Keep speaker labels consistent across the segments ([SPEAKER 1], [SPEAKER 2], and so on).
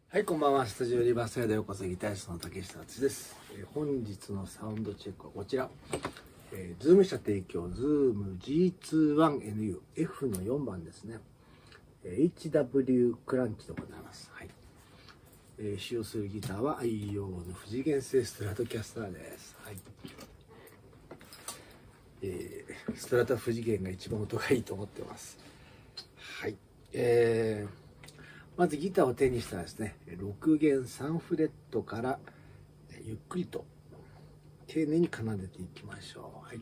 [SPEAKER 1] はい、こんばんは。スタジオリバーサイドへようこそ。ギタリストの竹下敦です。本日のサウンドチェックはこちら。ズーム社提供、ズーム G21NU F の4番ですね。HW クランチでございます。はい。使用するギターは愛用の富士原製ストラトキャスターです。はい。ストラト富士原が一番音がいいと思ってます。はい。まずギターを手にしたらですね、6弦3フレットからゆっくりと丁寧に奏でていきましょう。はい。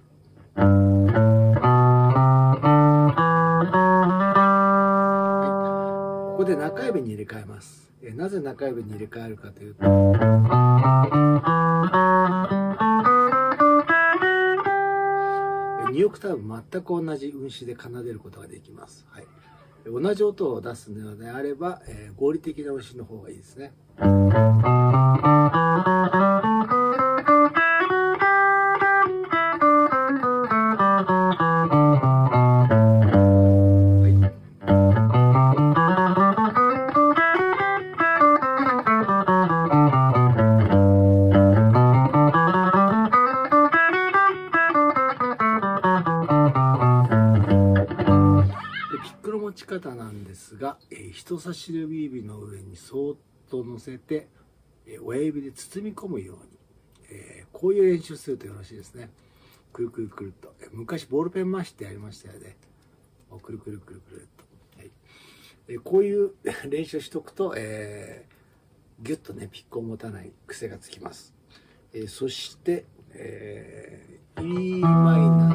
[SPEAKER 1] はい、ここで中指に入れ替えます。なぜ中指に入れ替えるかというと、2オクターブ全く同じ運指で奏でることができます。はい。同じ音を出すのであれば、合理的な運指の方がいいですね。持ち方なんですが、人差し指の上にそーっと乗せて、親指で包み込むように、こういう練習するとよろしいですね。くるくるくるっと、昔ボールペン回しってやりましたよね。くるくるくるくるっと、はい、こういう練習しとくと、ギュッとねピックを持たない癖がつきます。そして、E マイナ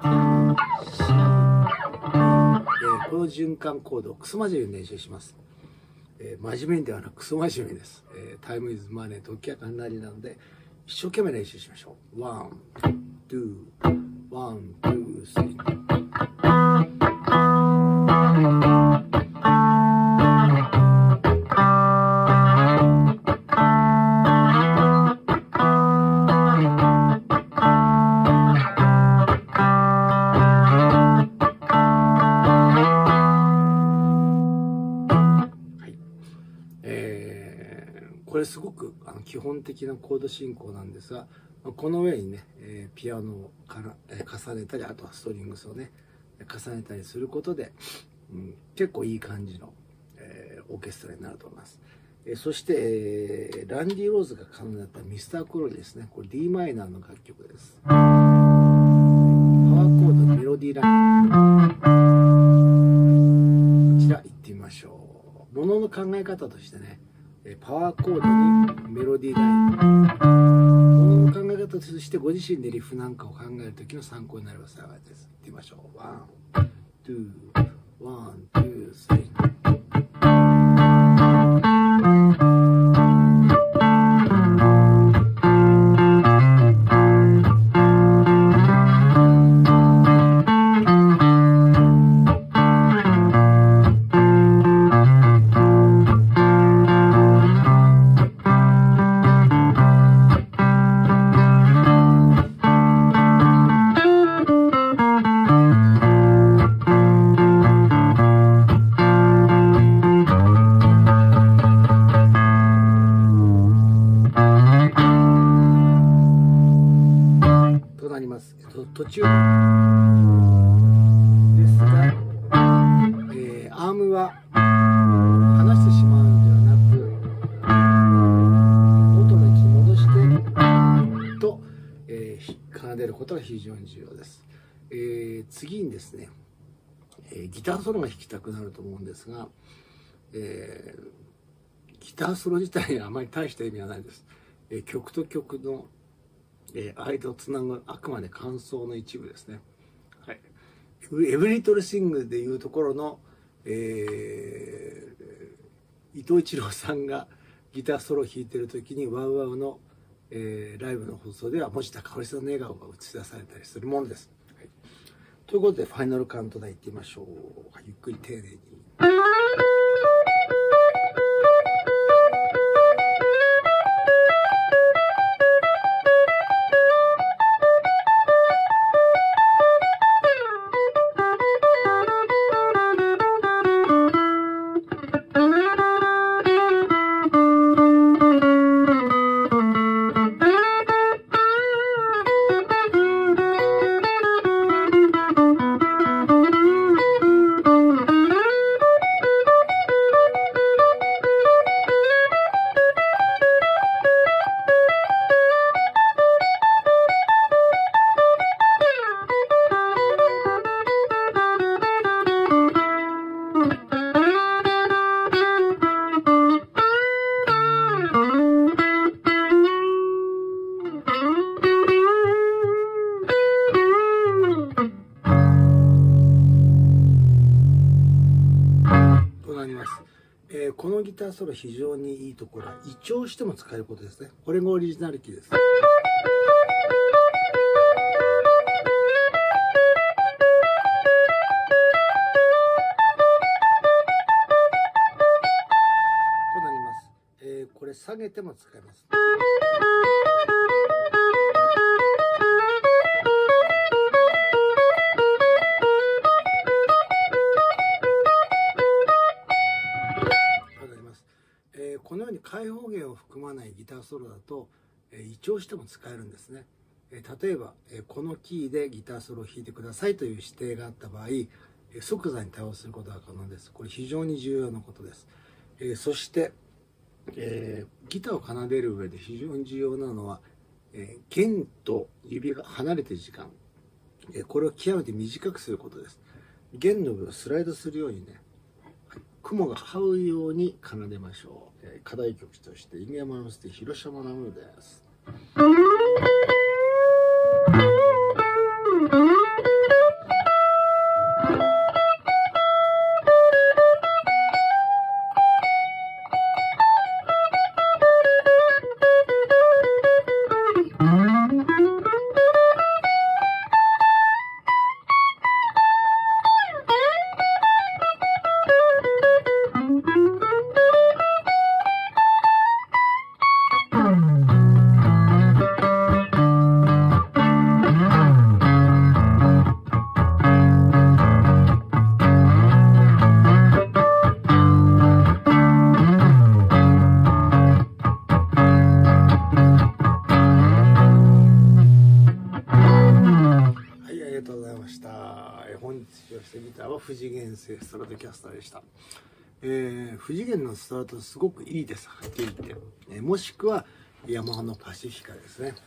[SPEAKER 1] ー、この循環コードをクソ真面目に練習します。真面目にではなくクソ真面目です。タイムイズマネー、時やかなりなので一生懸命練習しましょう。ワン、ツー、ワン、ツー、スリー。これすごく基本的なコード進行なんですが、この上にね、ピアノを重ねたり、あとはストリングスをね重ねたりすることで、結構いい感じの、オーケストラになると思います。そして、ランディ・ローズが奏でたミスター・クロリーですね。これ d マイナーの楽曲です。パワーコードメロディーライン、こちら行ってみましょう。ものの考え方としてね、パワーコードにメロディーライン、この考え方としてご自身でリフなんかを考えるときの参考になれば幸いです。いってみましょう。ワン、ツー、ワン、ツー、スリー。途中ですが、アームは離してしまうのではなく、元の位置に戻してと、奏でることが非常に重要です。次にですね、ギターソロが弾きたくなると思うんですが、ギターソロ自体にはあまり大した意味はないです。曲と曲の間をつなぐあくまで間奏の一部ですね。はい、エブリリトルシングでいうところの、伊藤一郎さんがギターソロを弾いてる時にワウワウの、ライブの放送では持田香織さんの笑顔が映し出されたりするものです。はい、ということでファイナルカウントダウンいってみましょう。ゆっくり丁寧に。 ーソロ非常にいいところは異調しても使えることですね。これがオリジナルキーです。となります。これ下げても使えます。このように開放弦を含まないギターソロだと異調しても使えるんですね。例えばこのキーでギターソロを弾いてくださいという指定があった場合、即座に対応することが可能です。これ非常に重要なことです。そして、ギターを奏でる上で非常に重要なのは、弦と指が離れている時間、これを極めて短くすることです。弦の上をスライドするようにね、雲が這うように奏でましょう。課題曲として犬山のステ広島のムーです。本日使用したギターは富士弦製ストラトキャスターでした。富士弦のストラトすごくいいです、はっきり言って。もしくはヤマハのパシフィカですね。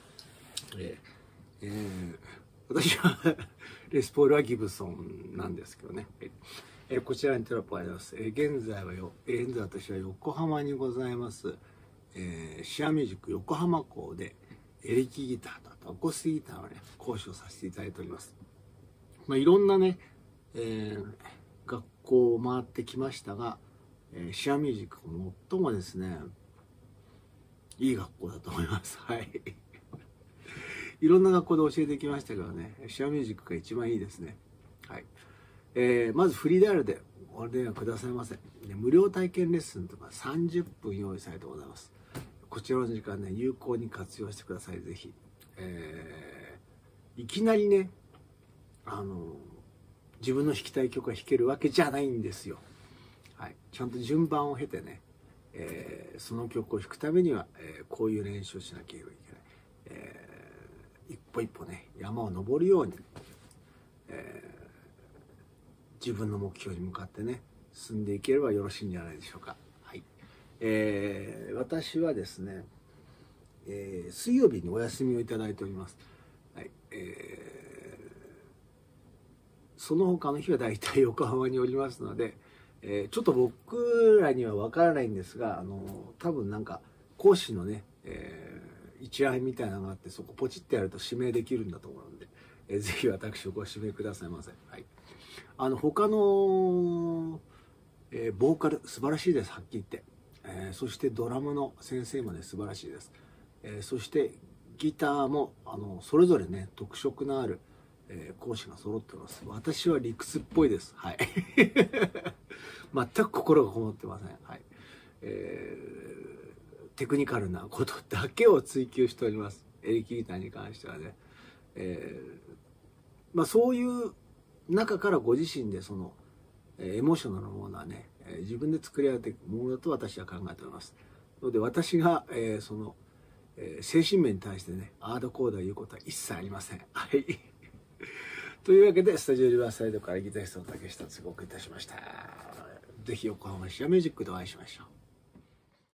[SPEAKER 1] 私はレスポールはギブソンなんですけどね。こちらにテロップあります。現在私は横浜にございます、シアミュージック横浜校でエレキギターとあとアコースティックギターをね講師をさせていただいております。いろんなね、学校を回ってきましたが、シアミュージックが最もですねいい学校だと思います。はい。いろんな学校で教えてきましたけどね、シアミュージックが一番いいですね。はい。まずフリーダイヤルでお電話くださいませ。無料体験レッスンとか30分用意されてございます。こちらの時間ね有効に活用してください。ぜひ。いきなりね自分の弾きたい曲が弾けるわけじゃないんですよ。はい、ちゃんと順番を経てね、その曲を弾くためには、こういう練習をしなければいけない、一歩一歩ね山を登るように、自分の目標に向かってね進んでいければよろしいんじゃないでしょうか。はい。私はですね、水曜日にお休みをいただいております。はい。その他の日は大体横浜におりますので、ちょっと僕らには分からないんですが、多分なんか講師のね、一覧みたいなのがあって、そこポチってやると指名できるんだと思うので、ぜひ私をご指名くださいませ。はい。他の、ボーカル素晴らしいです、はっきり言って。そしてドラムの先生もね素晴らしいです。そしてギターもそれぞれね特色のある講師が揃ってます。私は理屈っぽいです。はい。全く心がこもってません。はい。テクニカルなことだけを追求しております。エレキギターに関してはね。そういう中からご自身でそのエモーショナルなものはね自分で作り上げていくものだと私は考えております。ので私がその精神面に対してねアードコードを言うことは一切ありません。はい。というわけでスタジオリバーサイドからギタリストの竹下をお送りいたしました。ぜひ横浜シアミュージックでお会いしましょう。